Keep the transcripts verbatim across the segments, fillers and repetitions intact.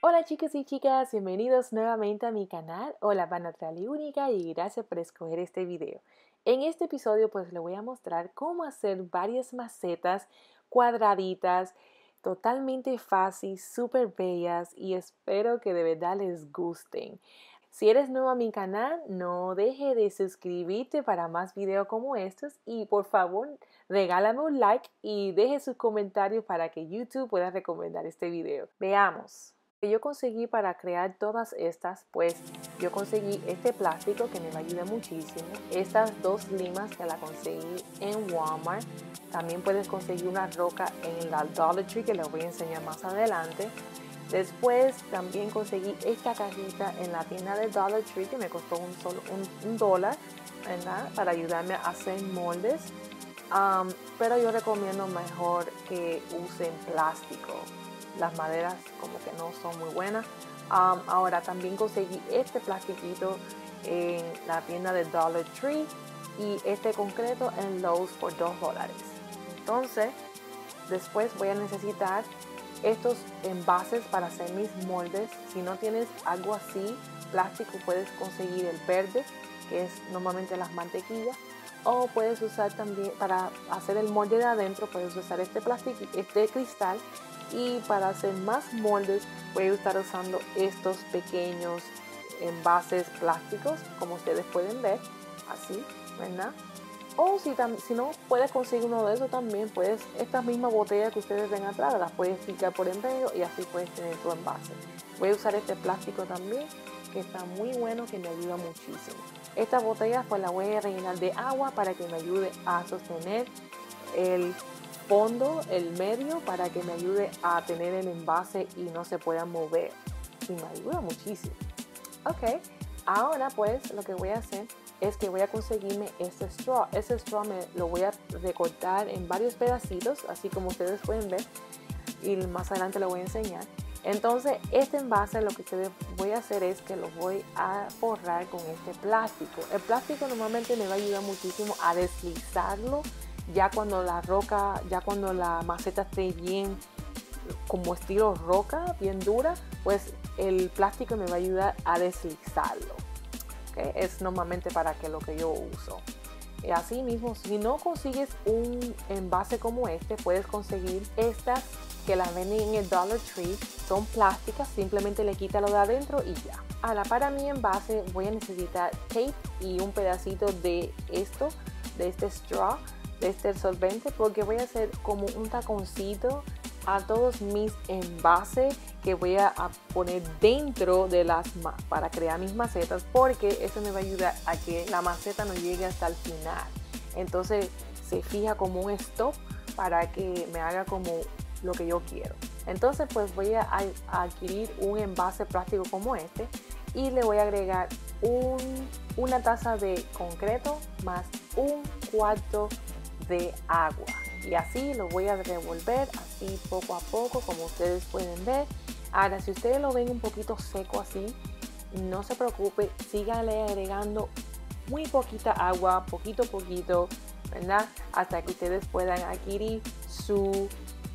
Hola chicos y chicas, bienvenidos nuevamente a mi canal. Hola, Natural y Única, y gracias por escoger este video. En este episodio pues les voy a mostrar cómo hacer varias macetas cuadraditas, totalmente fácil, súper bellas, y espero que de verdad les gusten. Si eres nuevo a mi canal, no deje de suscribirte para más videos como estos y por favor regálame un like y deje sus comentarios para que YouTube pueda recomendar este video. Veamos. Que yo conseguí para crear todas estas, pues yo conseguí este plástico que me va a ayudar muchísimo, estas dos limas que la conseguí en Walmart, también puedes conseguir una roca en la Dollar Tree que les voy a enseñar más adelante. Después también conseguí esta cajita en la tienda de Dollar Tree que me costó un, solo, un, un dólar, ¿verdad? Para ayudarme a hacer moldes, um, pero yo recomiendo mejor que usen plástico. Las maderas como que no son muy buenas. Um, ahora también conseguí este plastiquito en la tienda de Dollar Tree y este concreto en Lowe's por dos dólares. Entonces, después voy a necesitar estos envases para hacer mis moldes. Si no tienes algo así, plástico, puedes conseguir el verde, que es normalmente las mantequillas. O puedes usar también, para hacer el molde de adentro, puedes usar este plástico, este cristal. Y para hacer más moldes voy a estar usando estos pequeños envases plásticos, como ustedes pueden ver, así, ¿verdad? O si, si no puedes conseguir uno de esos también, puedes, estas mismas botellas que ustedes ven atrás, las puedes picar por en medio y así puedes tener tu envase. Voy a usar este plástico también, que está muy bueno, que me ayuda muchísimo. Estas botellas pues las voy a rellenar de agua para que me ayude a sostener el fondo, el medio, para que me ayude a tener el envase y no se pueda mover, y me ayuda muchísimo. Ok, ahora pues lo que voy a hacer es que voy a conseguirme este straw. Este straw me lo voy a recortar en varios pedacitos, así como ustedes pueden ver, y más adelante lo voy a enseñar. Entonces este envase lo que ustedes voy a hacer es que lo voy a forrar con este plástico. El plástico normalmente me va a ayudar muchísimo a deslizarlo. Ya cuando la roca, ya cuando la maceta esté bien como estilo roca, bien dura, pues el plástico me va a ayudar a deslizarlo. ¿Okay? Es normalmente para que lo que yo uso. Y así mismo, si no consigues un envase como este, puedes conseguir estas que las venden en el Dollar Tree. Son plásticas, simplemente le quita lo de adentro y ya. Ahora, para mi envase voy a necesitar tape y un pedacito de esto, de este straw, de este solvente, porque voy a hacer como un taconcito a todos mis envases que voy a poner dentro de las para crear mis macetas, porque eso me va a ayudar a que la maceta no llegue hasta el final. Entonces se fija como un stop para que me haga como lo que yo quiero. Entonces pues voy a, a adquirir un envase plástico como este y le voy a agregar un, una taza de concreto más un cuarto de agua, y así lo voy a revolver así poco a poco, como ustedes pueden ver. Ahora, si ustedes lo ven un poquito seco así, no se preocupe, síganle agregando muy poquita agua, poquito a poquito, ¿verdad? Hasta que ustedes puedan adquirir su,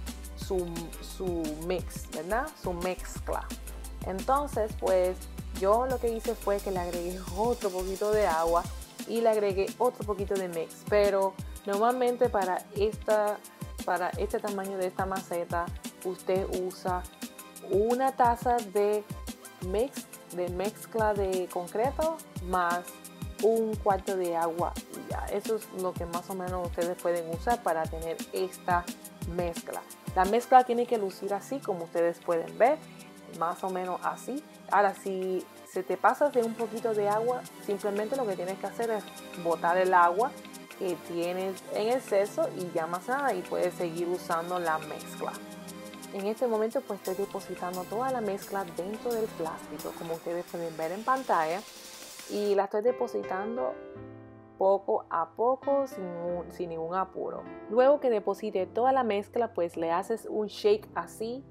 su, su mix, ¿verdad? Su mezcla. Entonces, pues yo lo que hice fue que le agregué otro poquito de agua y le agregué otro poquito de mix, pero normalmente para, esta, para este tamaño de esta maceta usted usa una taza de mix, de mezcla de concreto más un cuarto de agua y ya. Eso es lo que más o menos ustedes pueden usar para tener esta mezcla. La mezcla tiene que lucir así como ustedes pueden ver, más o menos así. Ahora, si se te pasas de un poquito de agua, simplemente lo que tienes que hacer es botar el agua que tienes en exceso y ya más nada, y puedes seguir usando la mezcla. En este momento pues estoy depositando toda la mezcla dentro del plástico, como ustedes pueden ver en pantalla, y la estoy depositando poco a poco sin, un, sin ningún apuro. Luego que deposite toda la mezcla, pues le haces un shake así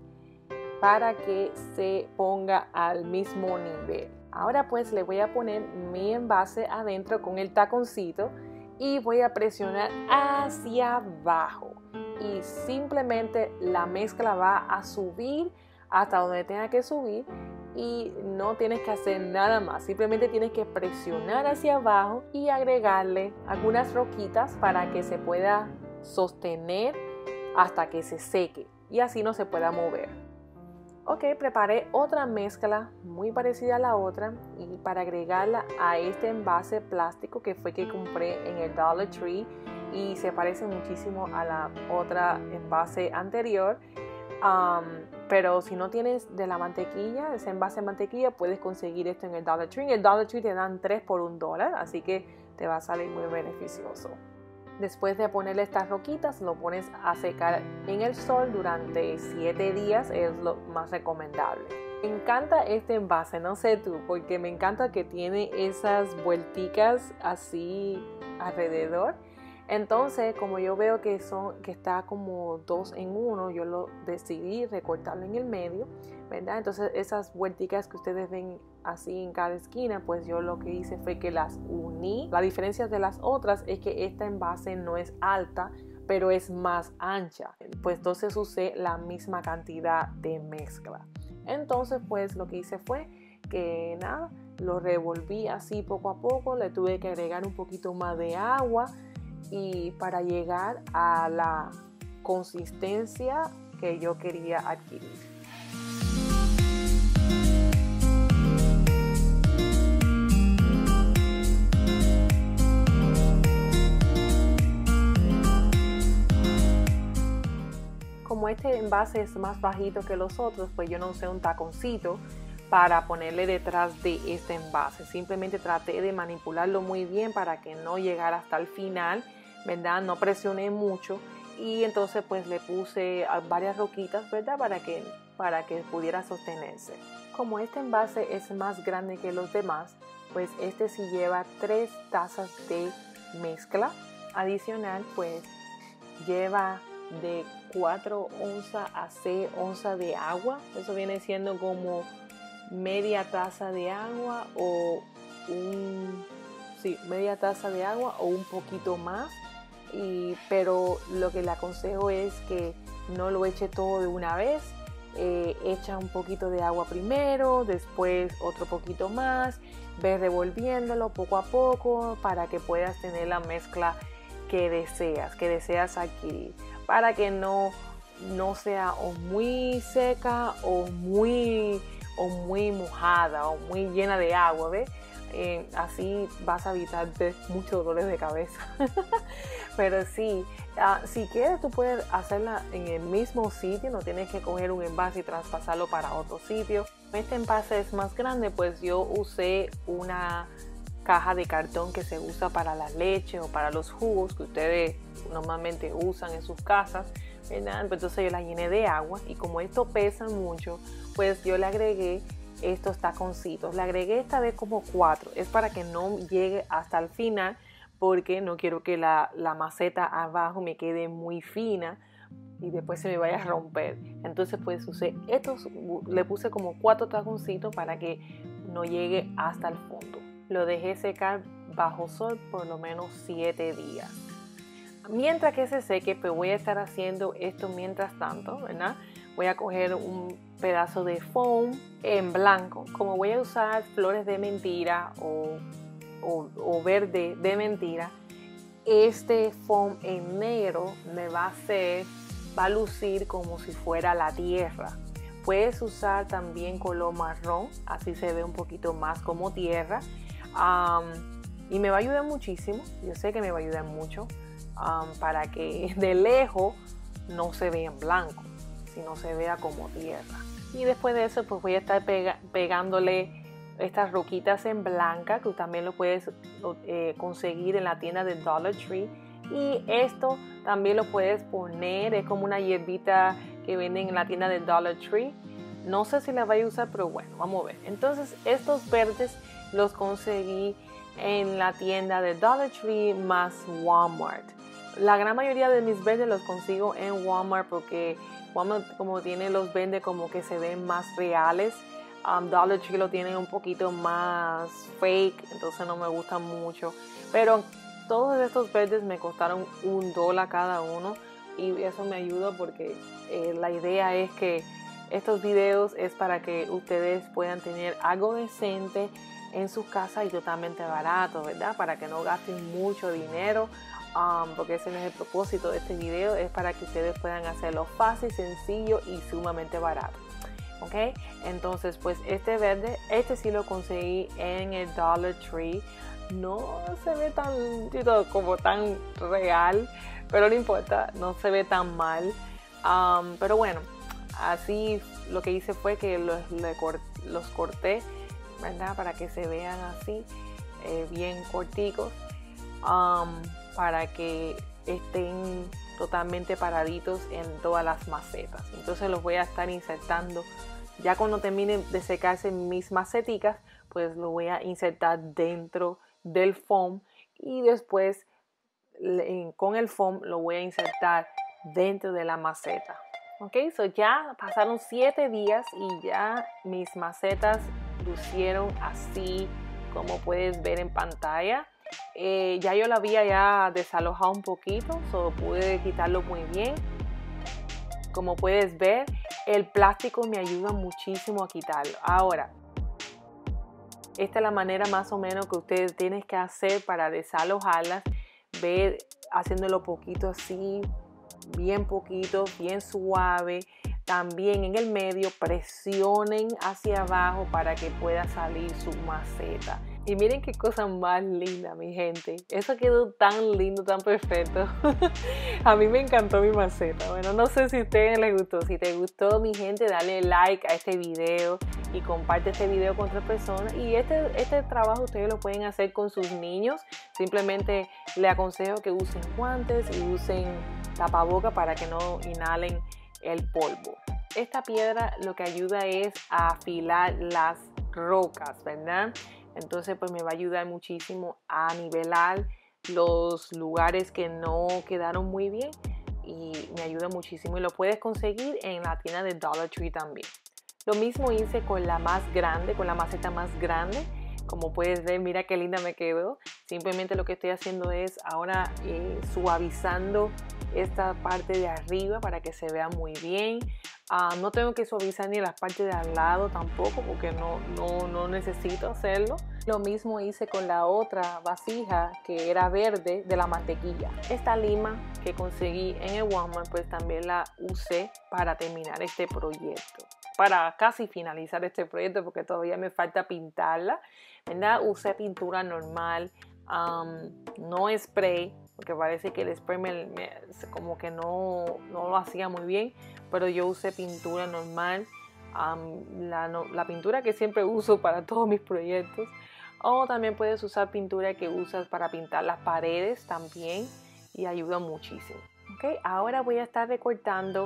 para que se ponga al mismo nivel. Ahora pues le voy a poner mi envase adentro con el taconcito y voy a presionar hacia abajo y simplemente la mezcla va a subir hasta donde tenga que subir y no tienes que hacer nada más. Simplemente tienes que presionar hacia abajo y agregarle algunas roquitas para que se pueda sostener hasta que se seque y así no se pueda mover. Ok, preparé otra mezcla muy parecida a la otra y para agregarla a este envase plástico que fue que compré en el Dollar Tree y se parece muchísimo a la otra envase anterior. Um, pero si no tienes de la mantequilla, ese envase de mantequilla, puedes conseguir esto en el Dollar Tree. En el Dollar Tree te dan tres por un dólar, así que te va a salir muy beneficioso. Después de ponerle estas roquitas, lo pones a secar en el sol durante siete días, es lo más recomendable. Me encanta este envase, no sé tú, porque me encanta que tiene esas vuelticas así alrededor. Entonces, como yo veo que, son, que está como dos en uno, yo lo decidí recortarlo en el medio, ¿verdad? Entonces, esas vuelticas que ustedes ven así en cada esquina, pues yo lo que hice fue que las uní. La diferencia de las otras es que esta envase no es alta, pero es más ancha. Pues entonces usé la misma cantidad de mezcla. Entonces, pues lo que hice fue que nada, lo revolví así poco a poco, le tuve que agregar un poquito más de agua y para llegar a la consistencia que yo quería adquirir. Como este envase es más bajito que los otros, pues yo no usé un taconcito para ponerle detrás de este envase. Simplemente traté de manipularlo muy bien para que no llegara hasta el final, ¿verdad? No presioné mucho y entonces pues le puse varias roquitas, ¿verdad? Para que, para que pudiera sostenerse. Como este envase es más grande que los demás, pues este sí lleva tres tazas de mezcla. Adicional, pues lleva de cuatro onzas a seis onzas de agua. Eso viene siendo como media taza de agua o un sí, media taza de agua o un poquito más. Y, pero lo que le aconsejo es que no lo eche todo de una vez. Eh, echa un poquito de agua primero, después otro poquito más, ve revolviéndolo poco a poco para que puedas tener la mezcla que deseas, que deseas adquirir, para que no, no sea o muy seca o muy, o muy mojada o muy llena de agua, ¿ves? Eh, así vas a evitarte muchos dolores de cabeza. Pero sí, uh, si quieres tú puedes hacerla en el mismo sitio, no tienes que coger un envase y traspasarlo para otro sitio. Este envase es más grande, pues yo usé una caja de cartón que se usa para la leche o para los jugos que ustedes normalmente usan en sus casas, ¿verdad? Entonces yo la llené de agua y como esto pesa mucho, pues yo le agregué estos taconcitos. Le agregué esta vez como cuatro. Es para que no llegue hasta el final porque no quiero que la, la maceta abajo me quede muy fina y después se me vaya a romper. Entonces pues usé estos, le puse como cuatro taconcitos para que no llegue hasta el fondo. Lo dejé secar bajo sol por lo menos siete días. Mientras que se seque, pues voy a estar haciendo esto mientras tanto, ¿verdad? Voy a coger un pedazo de foam en blanco. Como voy a usar flores de mentira o, o, o verde de mentira, este foam en negro me va a hacer, va a lucir como si fuera la tierra. Puedes usar también color marrón, así se ve un poquito más como tierra. Um, y me va a ayudar muchísimo, yo sé que me va a ayudar mucho um, para que de lejos no se vea en blanco, sino se vea como tierra. Y después de eso pues voy a estar pega pegándole estas roquitas en blanca, que también lo puedes eh, conseguir en la tienda de Dollar Tree. Y esto también lo puedes poner, es como una hierbita que venden en la tienda de Dollar Tree. No sé si la voy a usar, pero bueno, vamos a ver. Entonces estos verdes los conseguí en la tienda de Dollar Tree más Walmart. La gran mayoría de mis verdes los consigo en Walmart porque Walmart como tiene los vende como que se ven más reales. Um, Dollar Tree lo tienen un poquito más fake, entonces no me gustan mucho. Pero todos estos verdes me costaron un dólar cada uno y eso me ayuda porque eh, la idea es que estos videos es para que ustedes puedan tener algo decente en sus casas y totalmente barato, ¿verdad? Para que no gasten mucho dinero, um, porque ese no es el propósito de este video, es para que ustedes puedan hacerlo fácil, sencillo y sumamente barato. ¿Ok? Entonces, pues este verde, este sí lo conseguí en el Dollar Tree. No se ve tan, como tan real, pero no importa, no se ve tan mal. Um, pero bueno, así lo que hice fue que los, los corté, ¿verdad? Para que se vean así, eh, bien corticos, um, para que estén totalmente paraditos en todas las macetas. Entonces los voy a estar insertando. Ya cuando terminen de secarse mis maceticas, pues lo voy a insertar dentro del foam y después con el foam lo voy a insertar dentro de la maceta. Ok, so ya pasaron siete días y ya mis macetas lucieron así como puedes ver en pantalla. Eh, ya yo la había ya desalojado un poquito, so pude quitarlo muy bien. Como puedes ver, el plástico me ayuda muchísimo a quitarlo. Ahora, esta es la manera más o menos que ustedes tienen que hacer para desalojarlas. Ver haciéndolo poquito así, bien poquito, bien suave. También en el medio presionen hacia abajo para que pueda salir su maceta. Y miren qué cosa más linda, mi gente. Eso quedó tan lindo, tan perfecto. A mí me encantó mi maceta. Bueno, no sé si a ustedes les gustó. Si te gustó, mi gente, dale like a este video y comparte este video con otras personas. Y este, este trabajo ustedes lo pueden hacer con sus niños. Simplemente les aconsejo que usen guantes y usen tapaboca para que no inhalen el polvo. Esta piedra lo que ayuda es a afilar las rocas, ¿verdad? Entonces pues me va a ayudar muchísimo a nivelar los lugares que no quedaron muy bien y me ayuda muchísimo y lo puedes conseguir en la tienda de Dollar Tree también. Lo mismo hice con la más grande, con la maceta más grande. Como puedes ver, mira qué linda me quedó. Simplemente lo que estoy haciendo es ahora eh, suavizando esta parte de arriba para que se vea muy bien. Uh, no tengo que suavizar ni las partes de al lado tampoco porque no, no, no necesito hacerlo. Lo mismo hice con la otra vasija que era verde de la mantequilla. Esta lima que conseguí en el Walmart pues también la usé para terminar este proyecto. Para casi finalizar este proyecto porque todavía me falta pintarla, ¿verdad? Usé pintura normal, um, no spray, porque parece que el spray me, me, como que no, no lo hacía muy bien, pero yo usé pintura normal, um, la, no, la pintura que siempre uso para todos mis proyectos. O también puedes usar pintura que usas para pintar las paredes también y ayuda muchísimo. ¿Okay? Ahora voy a estar recortando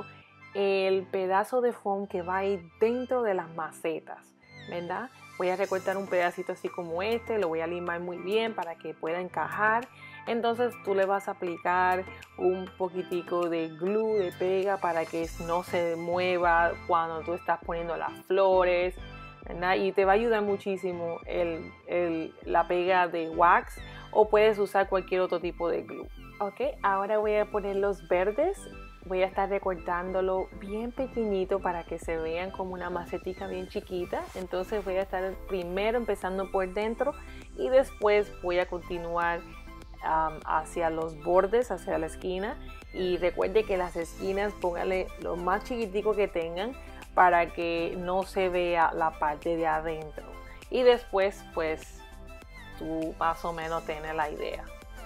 el pedazo de foam que va a ir dentro de las macetas, ¿verdad? Voy a recortar un pedacito así como este, lo voy a limar muy bien para que pueda encajar. Entonces tú le vas a aplicar un poquitico de glue, de pega, para que no se mueva cuando tú estás poniendo las flores, ¿verdad? Y te va a ayudar muchísimo el, el, la pega de wax o puedes usar cualquier otro tipo de glue. Ok, ahora voy a poner los verdes. Voy a estar recortándolo bien pequeñito para que se vean como una macetica bien chiquita. Entonces voy a estar primero empezando por dentro y después voy a continuar um, hacia los bordes, hacia la esquina. Y recuerde que las esquinas póngale lo más chiquitico que tengan para que no se vea la parte de adentro. Y después pues tú más o menos tienes la idea.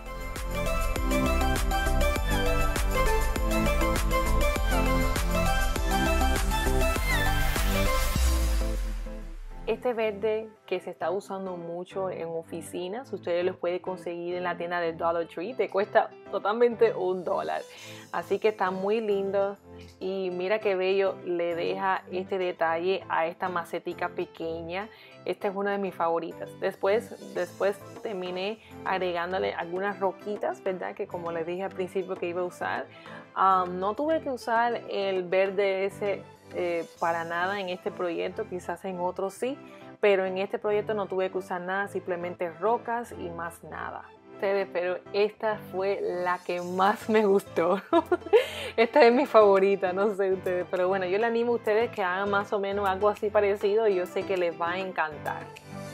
Este verde que se está usando mucho en oficinas, ustedes los pueden conseguir en la tienda de Dollar Tree, te cuesta totalmente un dólar. Así que está muy lindo y mira qué bello le deja este detalle a esta macetica pequeña. Esta es una de mis favoritas. Después, después terminé agregándole algunas roquitas, ¿verdad? Que como les dije al principio que iba a usar. Um, no tuve que usar el verde ese Eh, para nada en este proyecto, quizás en otros sí, pero en este proyecto no tuve que usar nada, simplemente rocas y más nada. ustedes, pero esta fue la que más me gustó. Esta es mi favorita, no sé ustedes, pero bueno, yo le animo a ustedes que hagan más o menos algo así parecido y yo sé que les va a encantar.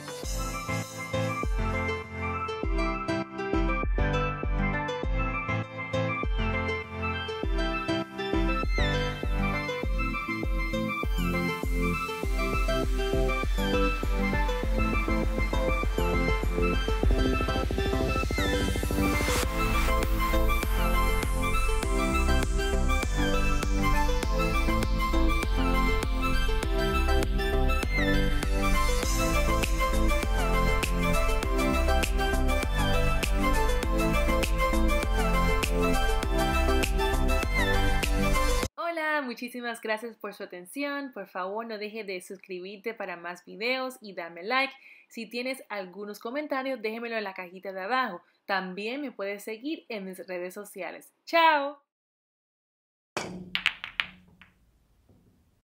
Hola, muchísimas gracias por su atención. Por favor, no deje de suscribirte para más videos y darme like. Si tienes algunos comentarios, déjemelo en la cajita de abajo. También me puedes seguir en mis redes sociales. ¡Chao!